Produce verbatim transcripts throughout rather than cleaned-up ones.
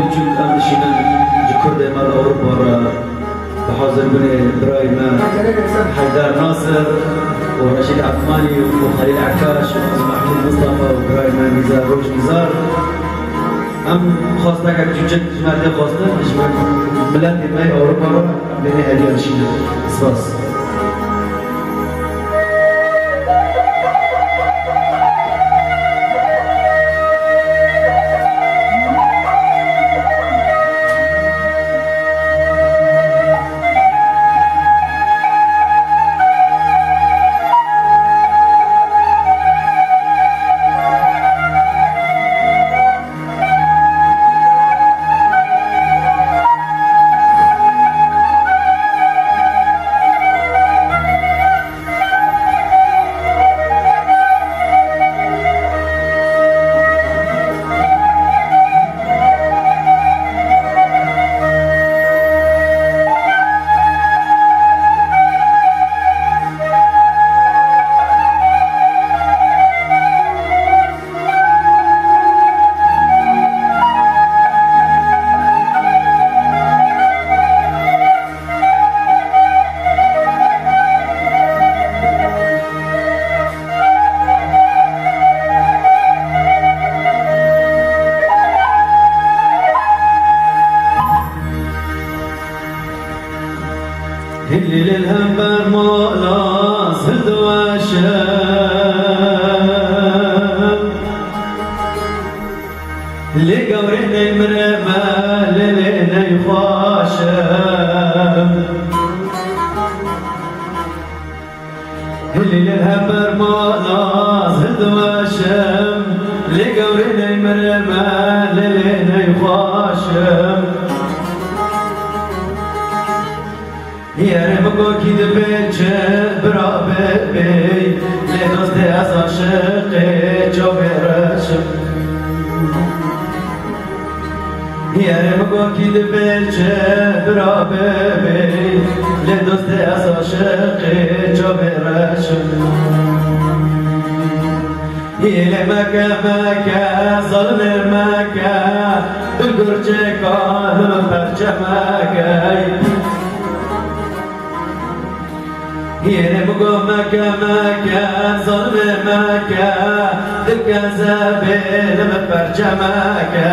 چون اندشیدن جکرد مال أوروبا بحاضر بني برايما حيدر ناصر ورشيد عثماني وخليل عكاش ومحمود مصطفى وبرايما نزار روش نزار ام خواستك جوجك جماعتي خواستن جماعت بلاد ماي أوروبا بني هدية نشيدن سباس الليل الهمبر مولا صد وشام اللي قورينا المرمى للينا يخاشم الليل الهمبر مولا صد وشام اللي قورينا المرمى للينا يخاشم يارم كوكي دبيتش برابط بي لدوست از عاشقي جو برشم يارم كوكي دبيتش برابط بي لدوست از عاشقي جو برشم يلي مكا مكا ظلم مكا بالقرجة قالوا برجة مكا يا مقو مكا مكا ظلم مكا دكا زابل مبرجة مكا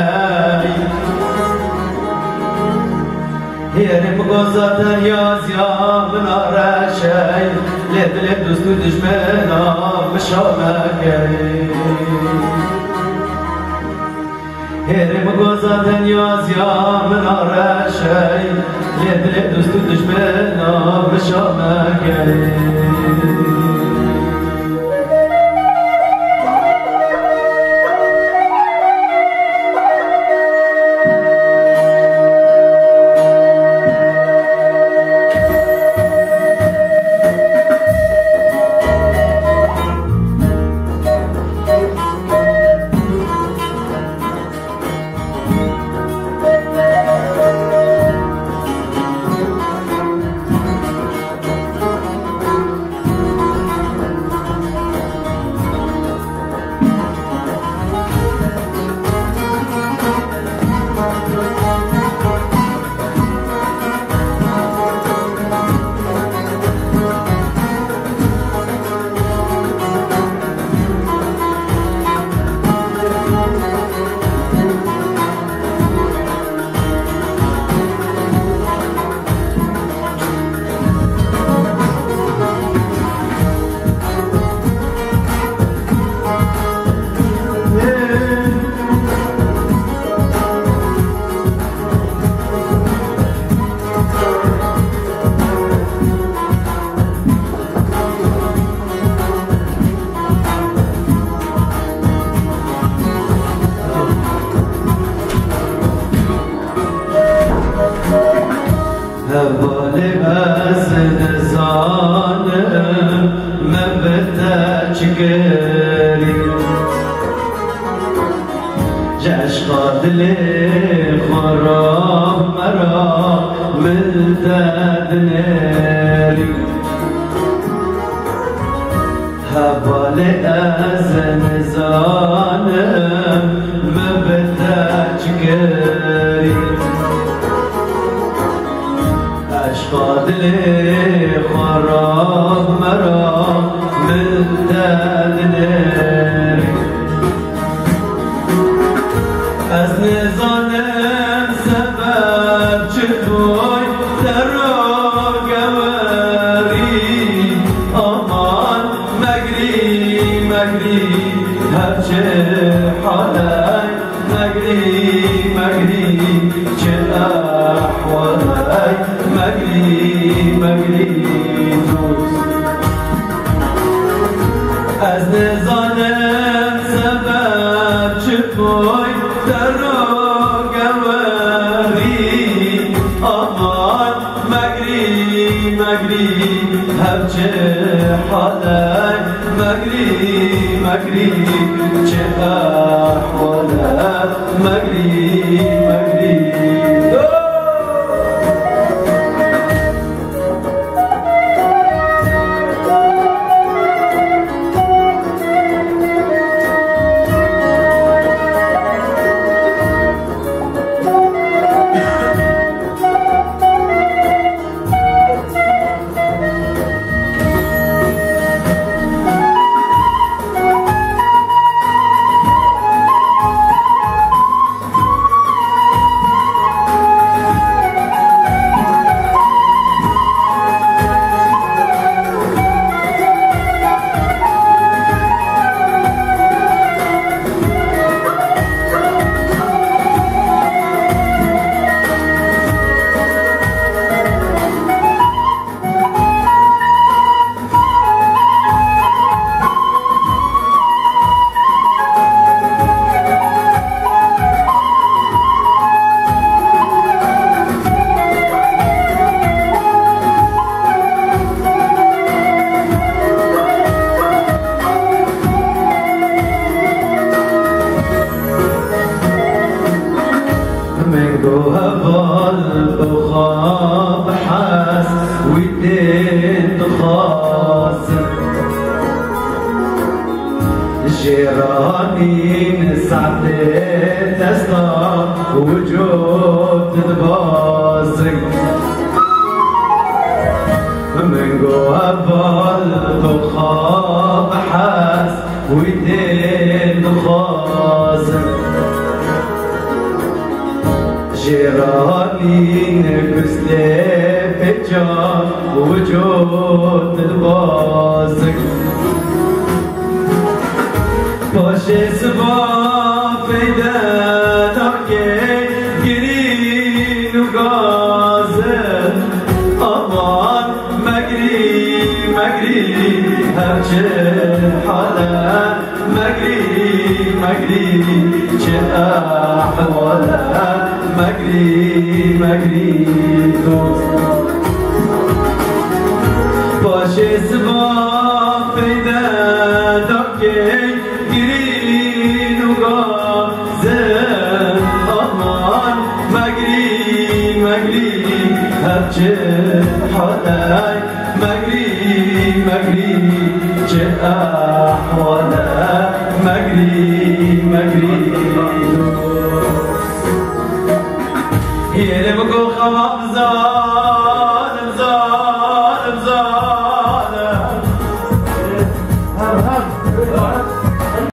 يا مقو زاتا يازيا من راشي لب لب دوستو دجمنا مشا مكا يا مقو زاتا يازيا من راشي لب لب دوستو دجمنا مشا مكا دل خراب مرا من دادنی حوال از نزانم مبتج کری دلی خراب مرا ملتدنر از نزانم سبب چطور در گوری آمان مگری مگری هرچه حالای مگری مگری چه احوالای مگری مگری دوست از نزانم سبب چطور در گوری آمان مگری مگری هرچه حالای مگری مگری چه احوالای مگری مگری من جوها بالبخاب حاس ودين تخاص جيراني نسعتي تسطى وجود تباسك من جوها بالبخاب حاس ودين تخاص جيراني نكسلي بجان وجود الباسك باشي سبا فيدانك جرين وغازل أمان مجري مجري هرچه حالا مجري مجري چه أحوالا مگری مگری دوست باشه سبا پیدا دکه گرین و گازن آمان مگری مگری هرچه حالای مگری مگری چه احوالای مگری